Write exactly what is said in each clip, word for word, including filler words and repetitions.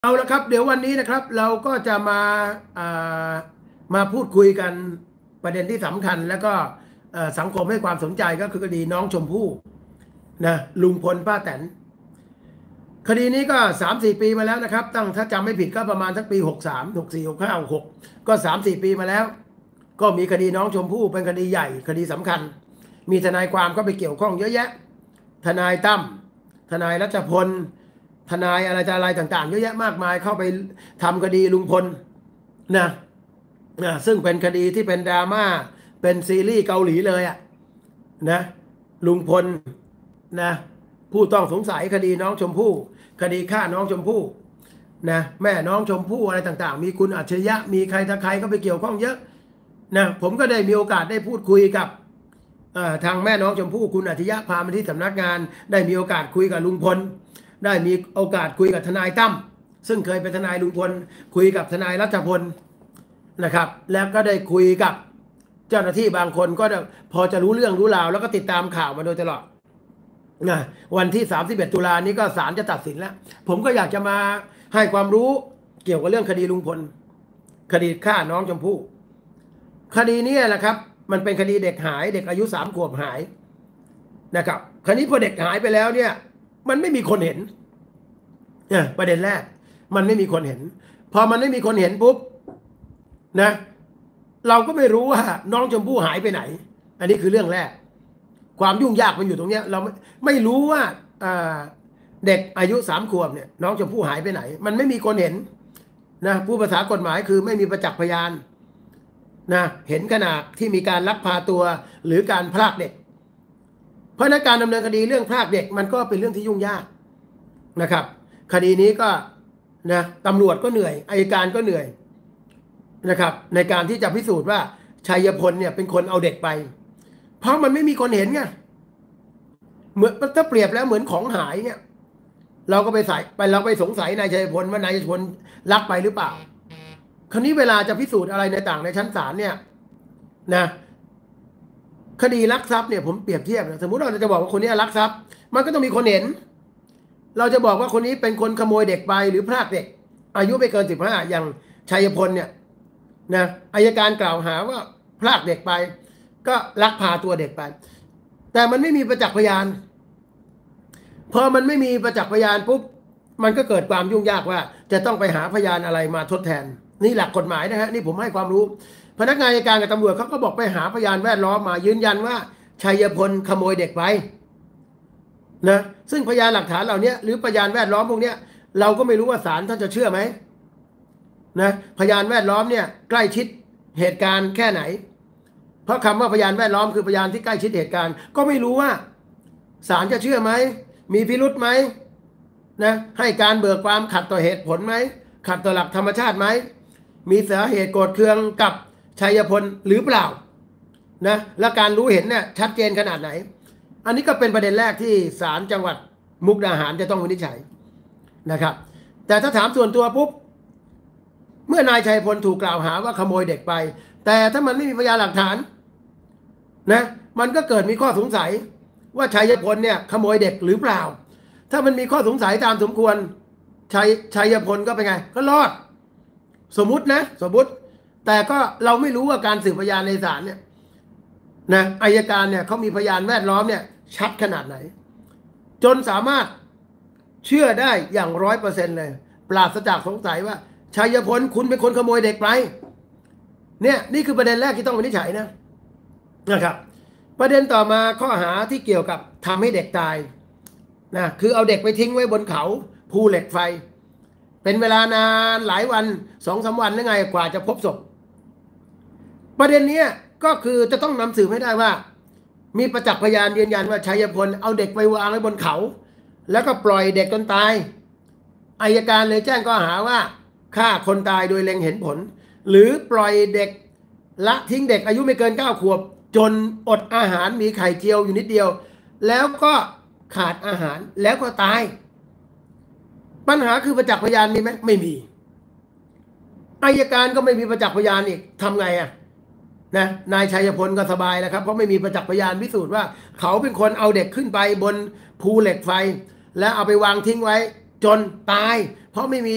เอาละครับเดี๋ยววันนี้นะครับเราก็จะมาอ่ามาพูดคุยกันประเด็นที่สำคัญแล้วก็เอ่อสังคมให้ความสนใจก็คือคดีน้องชมพู่นะลุงพลป้าแตนคดีนี้ก็สามสี่ปีมาแล้วนะครับตั้งถ้าจำไม่ผิดก็ประมาณสักปีหกสามหกสี่หกห้าหกก็สามสี่ปีมาแล้ว ก็มีคดีน้องชมพู่เป็นคดีใหญ่คดีสำคัญ มีทนายความก็ไปเกี่ยวข้องเยอะแยะทนายตั้มทนายรัชพลทนายอะไรต่ออะไรต่างๆเยอะแยะมากมายเข้าไปทำคดีลุงพลนะนะซึ่งเป็นคดีที่เป็นดราม่าเป็นซีรีส์เกาหลีเลยอะนะลุงพลนะผู้ต้องสงสัยคดีน้องชมพู่คดีฆ่าน้องชมพู่นะแม่น้องชมพู่อะไรต่างๆมีคุณอัจฉริยะมีใครตะใครก็ไปเกี่ยวข้องเยอะนะผมก็ได้มีโอกาสได้พูดคุยกับทางแม่น้องชมพู่คุณอัจฉริยะพามาที่สำนักงานได้มีโอกาสคุยกับลุงพลได้มีโอกาสคุยกับทนายตั้มซึ่งเคยเป็นทนายลุงพลคุยกับทนายรัชพลนะครับแล้วก็ได้คุยกับเจ้าหน้าที่บางคนก็พอจะรู้เรื่องรู้ราวแล้วก็ติดตามข่าวมาโดยตลอดนะวันที่สามสิบเอ็ดตุลานี้ก็ศาลจะตัดสินแล้วผมก็อยากจะมาให้ความรู้เกี่ยวกับเรื่องคดีลุงพลคดีฆ่าน้องชมพู่คดีนี้แหละครับมันเป็นคดีเด็กหายเด็กอายุสามขวบหายนะครับคราวนี้พอเด็กหายไปแล้วเนี่ยมันไม่มีคนเห็นเนี่ยประเด็นแรกมันไม่มีคนเห็นพอมันไม่มีคนเห็นปุ๊บนะเราก็ไม่รู้ว่าน้องชมพู่หายไปไหนอันนี้คือเรื่องแรกความยุ่งยากมันอยู่ตรงนี้เราไม่ไม่รู้ว่าเด็กอายุสามขวบเนี่ยน้องชมพู่หายไปไหนมันไม่มีคนเห็นนะผู้ภาษากฎหมายคือไม่มีประจักษ์พยานนะเห็นขณะที่มีการลักพาตัวหรือการพรากเด็กเพราะนั้นการดำเนินคดีเรื่องพรากเด็กมันก็เป็นเรื่องที่ยุ่งยากนะครับคดีนี้ก็นะตำรวจก็เหนื่อยอัยการก็เหนื่อยนะครับในการที่จะพิสูจน์ว่าชัยพลเนี่ยเป็นคนเอาเด็กไปเพราะมันไม่มีคนเห็นไงเหมือนถ้าเปรียบแล้วเหมือนของหายเนี่ยเราก็ไปใส่ไปเราไปสงสัยนายชัยพลว่านายชัยพลลักไปหรือเปล่าคราวนี้เวลาจะพิสูจน์อะไรในต่างในชั้นศาลเนี่ยนะคดีลักทรัพย์เนี่ยผมเปรียบเทียบนะสมมุติเราจะบอกว่าคนนี้ลักทรัพย์มันก็ต้องมีคนเห็นเราจะบอกว่าคนนี้เป็นคนขโมยเด็กไปหรือพรากเด็กอายุไม่เกินสิบห้าอย่างชัยพลเนี่ยนะอัยการกล่าวหาว่าพรากเด็กไปก็ลักพาตัวเด็กไปแต่มันไม่มีประจักษ์พยานพอมันไม่มีประจักษ์พยานปุ๊บมันก็เกิดความยุ่งยากว่าจะต้องไปหาพยานอะไรมาทดแทนนี่หลักกฎหมายนะฮะนี่ผมให้ความรู้พนักงานอัยการกับตำรวจเขาก็บอกไปหาพยานแวดล้อมมายืนยันว่าชัยพลขโมยเด็กไปนะซึ่งพยานหลักฐานเหล่านี้หรือพยานแวดล้อมพวกนี้เราก็ไม่รู้ว่าศาลท่านจะเชื่อไหมนะพยานแวดล้อมเนี่ยใกล้ชิดเหตุการณ์แค่ไหนเพราะคำว่าพยานแวดล้อมคือพยานที่ใกล้ชิดเหตุการณ์ก็ไม่รู้ว่าศาลจะเชื่อไหมมีพิรุธไหมนะให้การเบิกความขัดต่อเหตุผลไหมขัดต่อหลักธรรมชาติไหมมีสาเหตุโกรธเคืองกับชัยพลหรือเปล่านะและการรู้เห็นเนี่ยชัดเจนขนาดไหนอันนี้ก็เป็นประเด็นแรกที่ศาลจังหวัดมุกดาหารจะต้องวินิจฉัยนะครับแต่ถ้าถามส่วนตัวปุ๊บเมื่อนายชัยพลถูกกล่าวหาว่าขโมยเด็กไปแต่ถ้ามันไม่มีพยานหลักฐานนะมันก็เกิดมีข้อสงสัยว่าชัยพลเนี่ยขโมยเด็กหรือเปล่าถ้ามันมีข้อสงสัยตามสมควรชัยชัยพลก็เป็นไงก็รอดสมมุตินะสมมุติแต่ก็เราไม่รู้ว่าการสืบพยานในศาลเนี่ยนะอัยการเนี่ยเขามีพยานแวดล้อมเนี่ยชัดขนาดไหนจนสามารถเชื่อได้อย่างร้อยเปอร์เซ็นต์เลยปราศจากสงสัยว่าชัยพลคุณเป็นคนขโมยเด็กไปเนี่ยนี่คือประเด็นแรกที่ต้องวินิจฉัยนะนะครับประเด็นต่อมาข้อหาที่เกี่ยวกับทำให้เด็กตายนะคือเอาเด็กไปทิ้งไว้บนเขาภูเหล็กไฟเป็นเวลานานหลายวันสองสามวันหรือไงกว่าจะพบศพประเด็นนี้ก็คือจะต้องนำสืบให้ได้ว่ามีประจักษ์พยานยืนยันว่าชัยพลเอาเด็กไปวางไว้บนเขาแล้วก็ปล่อยเด็กจนตายอัยการเลยแจ้งข้อหาว่าฆ่าคนตายโดยเล็งเห็นผลหรือปล่อยเด็กละทิ้งเด็กอายุไม่เกินเก้าขวบจนอดอาหารมีไข่เจียวอยู่นิดเดียวแล้วก็ขาดอาหารแล้วก็ตายปัญหาคือประจักษ์พยานมีไหมไม่มีอัยการก็ไม่มีประจักษ์พยานอีกทำไงอ่ะนะนายชัยพลก็สบายแล้วครับเพราะไม่มีประจักษ์พยานพิสูจน์ว่าเขาเป็นคนเอาเด็กขึ้นไปบนภูเหล็กไฟแล้วเอาไปวางทิ้งไว้จนตายเพราะไม่มี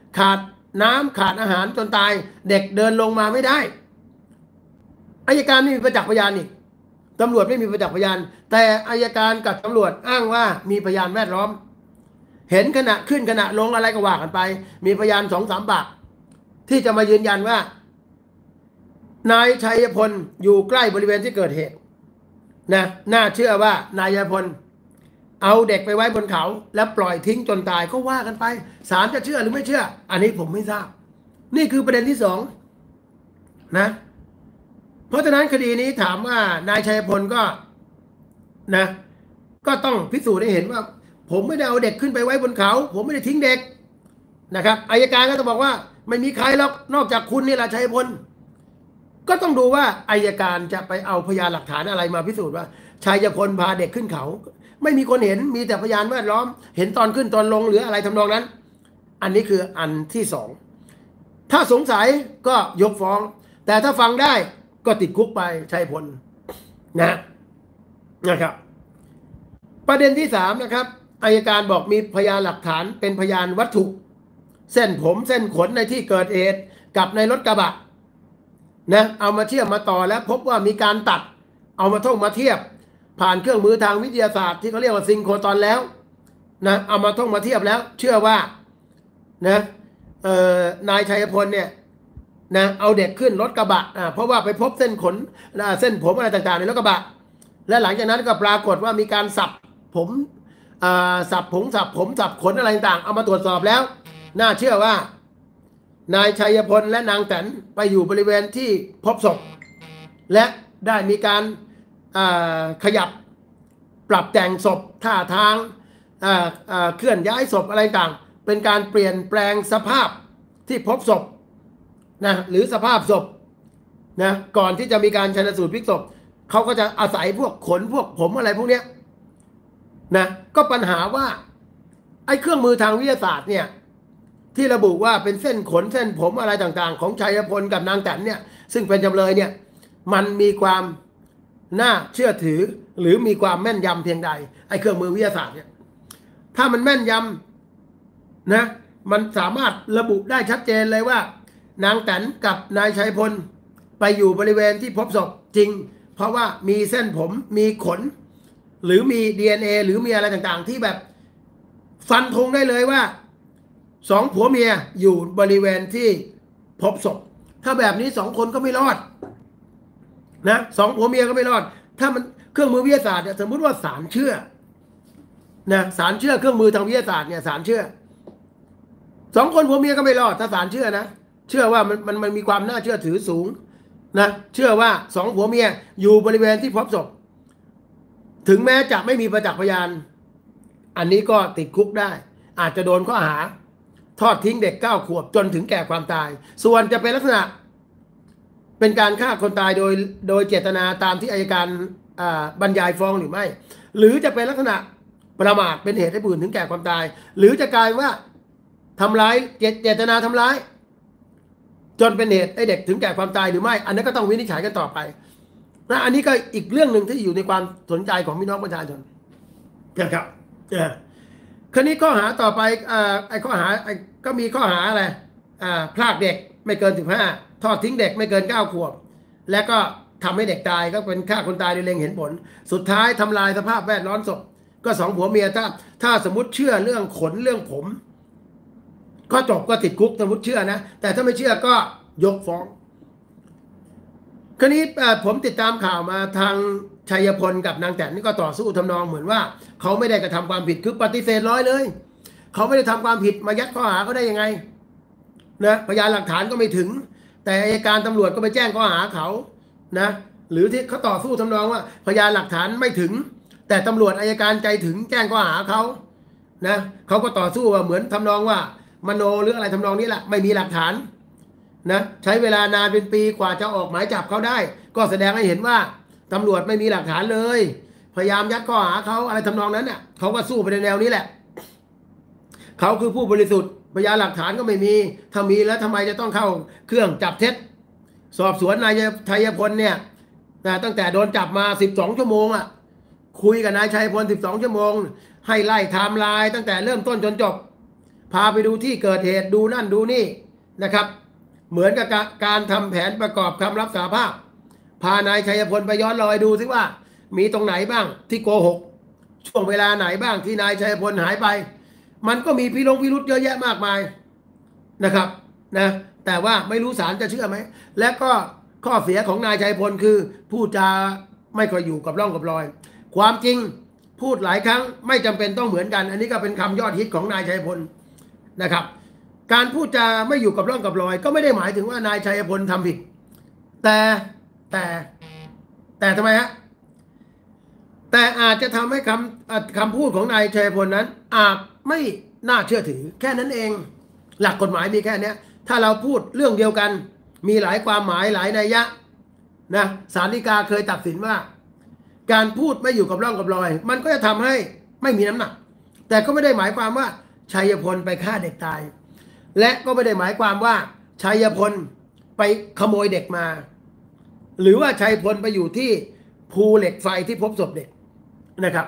ขาดน้ำขาดอาหารจนตายเด็กเดินลงมาไม่ได้อัยการไม่มีประจักษ์พยานอีกตำรวจไม่มีประจักษ์พยานแต่อัยการกับตำรวจอ้างว่ามีพยานแวดล้อมเห็นขณะขึ้นขณะลงอะไรก็ว่ากันไปมีพยานสองสามปากที่จะมายืนยันว่านายชัยพลอยู่ใกล้บริเวณที่เกิดเหตุนะน่าเชื่อว่านายชัยพลเอาเด็กไปไว้บนเขาแล้วปล่อยทิ้งจนตายก็ว่ากันไปศาลจะเชื่อหรือไม่เชื่ออันนี้ผมไม่ทราบนี่คือประเด็นที่สองนะเพราะฉะนั้นคดีนี้ถามว่านายชัยพลก็นะก็ต้องพิสูจน์ให้เห็นว่าผมไม่ได้เอาเด็กขึ้นไปไว้บนเขาผมไม่ได้ทิ้งเด็กนะครับอัยการก็จะบอกว่าไม่มีใครหรอกนอกจากคุณนี่แหละชัยพลก็ต้องดูว่าอัยการจะไปเอาพยานหลักฐานอะไรมาพิสูจน์ว่าชัยพลพาเด็กขึ้นเขาไม่มีคนเห็นมีแต่พยานแวดล้อมเห็นตอนขึ้นตอนลงหรืออะไรทำนองนั้นอันนี้คืออันที่สองถ้าสงสัยก็ยกฟ้องแต่ถ้าฟังได้ก็ติดคุกไปชัยพลนะนะครับประเด็นที่สามนะครับอัยการบอกมีพยานหลักฐานเป็นพยานวัตถุเส้นผมเส้นขนในที่เกิดเหตุกับในรถกระบะนะเอามาเทียบมาต่อแล้วพบว่ามีการตัดเอามาท่องมาเทียบผ่านเครื่องมือทางวิทยาศาสตร์ที่เขาเรียกว่าซิงโครตอนแล้วนะเอามาท่องมาเทียบแล้วเชื่อว่านะเอ่อนายชัยพลเนี่ยนะเอาเด็กขึ้นรถกระบะอ่าเพราะว่าไปพบเส้นขนเส้นผมอะไรต่างๆในรถกระบะและหลังจากนั้นก็ปรากฏว่ามีการสับผมอ่าสับผมสับผมสับขนอะไรต่างๆเอามาตรวจสอบแล้วน่าเชื่อว่านายชัยพลและนางแตนไปอยู่บริเวณที่พบศพและได้มีการขยับปรับแต่งศพท่าทางเคลื่อนย้ายศพอะไรต่างเป็นการเปลี่ยนแปลงสภาพที่พบศพนะหรือสภาพศพนะก่อนที่จะมีการชันสูตรพลิกศพเขาก็จะอาศัยพวกขนพวกผมอะไรพวกนี้นะก็ปัญหาว่าไอ้เครื่องมือทางวิทยาศาสตร์เนี่ยที่ระบุว่าเป็นเส้นขนเส้นผมอะไรต่างๆของชัยพลกับนางแตนเนี่ยซึ่งเป็นจำเลยเนี่ยมันมีความน่าเชื่อถือหรือมีความแม่นยำเพียงใดไอ้เครื่องมือวิทยาศาสตร์เนี่ยถ้ามันแม่นยำนะมันสามารถระบุได้ชัดเจนเลยว่านางแตนกับนายชัยพลไปอยู่บริเวณที่พบศพจริงเพราะว่ามีเส้นผมมีขนหรือมี ดี เอ็น เอ หรือมีอะไรต่างๆที่แบบฟันธงได้เลยว่าสองผัวเมียอยู่บริเวณที่พบศพถ้าแบบนี้สองคนก็ไม่รอดนะสองผัวเมียก็ไม่รอดถ้ามันเครื่องมือวิทยาศาสตร์เนี่ยสมมุติว่าศาลเชื่อนะศาลเชื่อเครื่องมือทางวิทยาศาสตร์เนี่ยศาลเชื่อสองคนผัวเมียก็ไม่รอดถ้าศาลเชื่อนะเชื่อว่ามันมันมันมีความน่าเชื่อถือสูงนะเชื่อว่าสองผัวเมียอยู่บริเวณที่พบศพถึงแม้จะไม่มีประจักษ์พยานอันนี้ก็ติดคุกได้อาจจะโดนข้อหาทอดทิ้งเด็กเก้าขวบจนถึงแก่ความตายส่วนจะเป็นลักษณะเป็นการฆ่าคนตายโดยโดยเจตนาตามที่อัยการบรรยายฟ้องหรือไม่หรือจะเป็นลักษณะประมาทเป็นเหตุให้ผู้อื่นถึงแก่ความตายหรือจะกลายว่าทำร้ายเจตนาทำร้ายจนเป็นเหตุให้เด็กถึงแก่ความตายหรือไม่อันนั้นก็ต้องวินิจฉัยกันต่อไปนะอันนี้ก็อีกเรื่องหนึ่งที่อยู่ในความสนใจของพี่น้องประชาชนนะครับคราวนี้ข้อหาต่อไปไอ้ข้อหาก็มีข้อหาอะไรพรากเด็กไม่เกินสิบห้าทอดทิ้งเด็กไม่เกินเก้าขวบและก็ทำให้เด็กตายก็เป็นฆ่าคนตายโดยเล็งเห็นผลสุดท้ายทำลายสภาพแวดล้อมศพก็สองผัวเมียถ้าถ้าสมมติเชื่อเรื่องขนเรื่องผมก็จบก็ติดคุกสมมติเชื่อนะแต่ถ้าไม่เชื่อก็ยกฟ้องคราวนี้ผมติดตามข่าวมาทางชัยพลกับนางแตนนี่ก็ต่อสู้ทำนองเหมือนว่าเขาไม่ได้กระทำความผิดคือปฏิเสธร้อยเลยเขาไม่ได้ทำความผิดมายัดข้อหาเขาได้ยังไงนะพยานหลักฐานก็ไม่ถึงแต่อัยการตำรวจก็ไปแจ้งข้อหาเขานะหรือที่เขาต่อสู้ทำนองว่าพยานหลักฐานไม่ถึงแต่ตำรวจอัยการใจถึงแจ้งข้อหาเขานะเขาก็ต่อสู้ว่าเหมือนทำนองว่ามโนหรืออะไรทำนองนี้แหละไม่มีหลักฐานนะใช้เวลานานเป็นปีกว่าจะออกหมายจับเขาได้ก็แสดงให้เห็นว่าตำรวจไม่มีหลักฐานเลยพยายามยัดข้อหาเขาอะไรทำนองนั้นเนี่ยเขาก็สู้ไปในแนวนี้แหละเขาคือผู้บริสุทธิ์พยานหลักฐานก็ไม่มีถ้ามีแล้วทำไมจะต้องเข้าเครื่องจับเท็จสอบสวนนายชัยพลเนี่ยตั้งแต่โดนจับมาสิบสองชั่วโมงอ่ะคุยกับนายชัยพลสิบสองชั่วโมงให้ไล่ไทม์ไลน์ตั้งแต่เริ่มต้นจนจบพาไปดูที่เกิดเหตุดูนั่นดูนี่นะครับเหมือนกับการทำแผนประกอบคำรับสารภาพพานายชัยพลไปย้อนรอยดูซิว่ามีตรงไหนบ้างที่โกหกช่วงเวลาไหนบ้างที่นายชัยพลหายไปมันก็มีพิรุธพิรุธเยอะแยะมากมายนะครับนะแต่ว่าไม่รู้ศาลจะเชื่อไหมและก็ข้อเสียของนายชัยพลคือพูดจาไม่ค่อยอยู่กับร่องกับรอยความจริงพูดหลายครั้งไม่จำเป็นต้องเหมือนกันอันนี้ก็เป็นคำยอดฮิตของนายชัยพลนะครับการพูดจาไม่อยู่กับร่องกับรอยก็ไม่ได้หมายถึงว่านายชัยพลทำผิดแต่แต่แต่ทำไมฮะแต่อาจจะทำให้คำคำพูดของนายชัยพลนั้นอาจไม่น่าเชื่อถือแค่นั้นเองหลักกฎหมายมีแค่นี้ถ้าเราพูดเรื่องเดียวกันมีหลายความหมายหลายนัยยะนะศาลฎีกาเคยตัดสินว่าการพูดไม่อยู่กับร่องกับรอยมันก็จะทำให้ไม่มีน้ำหนักแต่ก็ไม่ได้หมายความว่าชัยพลไปฆ่าเด็กตายและก็ไม่ได้หมายความว่าชัยพลไปขโมยเด็กมาหรือว่าชัยพลไปอยู่ที่ภูเหล็กไฟที่พบศพเด็กนะครับ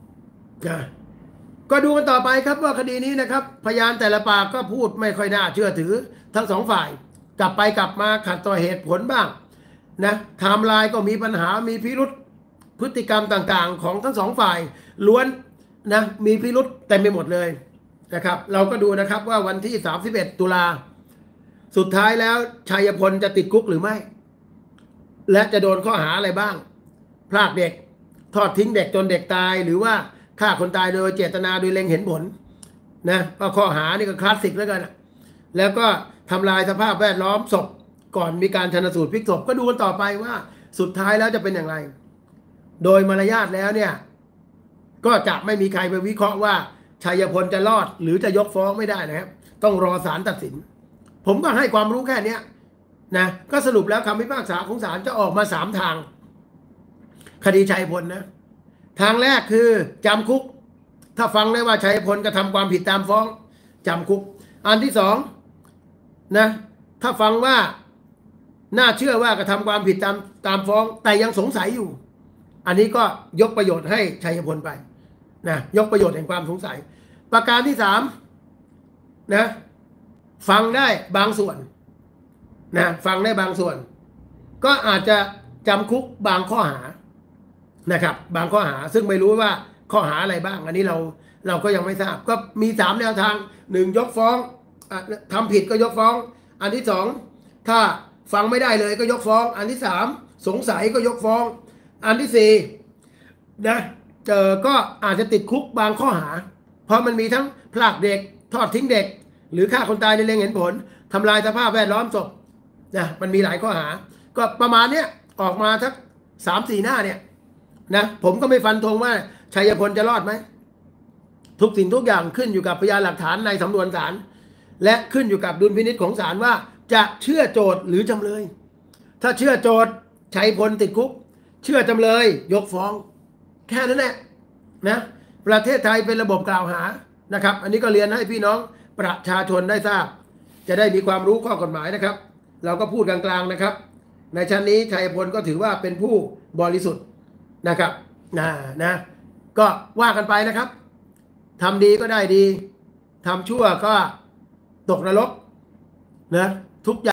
ก็ดูกันต่อไปครับว่าคดีนี้นะครับพยานแต่ละปากก็พูดไม่ค่อยน่าเชื่อถือทั้งสองฝ่ายกลับไปกลับมาขัดต่อเหตุผลบ้างนะไทม์ไลน์ก็มีปัญหามีพิรุษพฤติกรรมต่างๆของทั้งสองฝ่ายล้วนนะมีพิรุษเต็มไปหมดเลยนะครับเราก็ดูนะครับว่าวันที่สามสิบเอ็ดตุลาสุดท้ายแล้วชัยพลจะติดคุกหรือไม่และจะโดนข้อหาอะไรบ้างพรากเด็กทอดทิ้งเด็กจนเด็กตายหรือว่าฆ่าคนตายโดยเจตนาโดยเล็งเห็นผลนะก็ข้อหานี่ก็คลาสสิกแล้วกันแล้วก็ทำลายสภาพแวดล้อมศพก่อนมีการชันสูตรพลิกศพก็ดูกันต่อไปว่าสุดท้ายแล้วจะเป็นอย่างไรโดยมารยาทแล้วเนี่ยก็จะไม่มีใครไปวิเคราะห์ว่าชัยพลจะรอดหรือจะยกฟ้องไม่ได้นะครับต้องรอศาลตัดสินผมก็ให้ความรู้แค่นี้นะก็สรุปแล้วคำพิพากษาของศาลจะออกมาสามทางคดีชัยพลนะทางแรกคือจำคุกถ้าฟังได้ว่าชัยพลกระทำความผิดตามฟ้องจำคุกอันที่สองนะถ้าฟังว่าน่าเชื่อว่ากระทำความผิดตามตามฟ้องแต่ยังสงสัยอยู่อันนี้ก็ยกประโยชน์ให้ชัยพลไปนะยกประโยชน์แห่งความสงสัยประการที่สามนะฟังได้บางส่วนนะฟังได้บางส่วน ก็อาจจะจำคุกบางข้อหานะครับบางข้อหาซึ่งไม่รู้ว่าข้อหาอะไรบ้างอันนี้เราเราก็ยังไม่ทราบก็มีสามแนวทางหนึ่งยกฟ้องทำผิดก็ยกฟ้องอันที่สองถ้าฟังไม่ได้เลยก็ยกฟ้องอันที่สามสงสัยก็ยกฟ้องอันที่สี่นะเจอก็อาจจะติดคุกบางข้อหาเพราะมันมีทั้งพรากเด็กทอดทิ้งเด็กหรือฆ่าคนตายในเล็งเห็นผลทำลายสภาพแวดล้อมศพนะมันมีหลายข้อหาก็ประมาณเนี้ยออกมาสักสามสี่หน้าเนี่ยนะผมก็ไม่ฟันธงว่าชัยพลจะรอดไหมทุกสิ่งทุกอย่างขึ้นอยู่กับพยานหลักฐานในสำนวนศาลและขึ้นอยู่กับดุลพินิจของศาลว่าจะเชื่อโจทย์หรือจำเลยถ้าเชื่อโจทย์ชัยพลติดคุกเชื่อจำเลยยกฟ้องแค่นั้นแหละนะประเทศไทยเป็นระบบกล่าวหานะครับอันนี้ก็เรียนให้พี่น้องประชาชนได้ทราบจะได้มีความรู้ข้อกฎหมายนะครับเราก็พูดกลางๆนะครับในชั้นนี้ชัยพลก็ถือว่าเป็นผู้บริสุทธิ์นะครับนะนะก็ว่ากันไปนะครับทำดีก็ได้ดีทำชั่วก็ตกนรกนะทุกอย่าง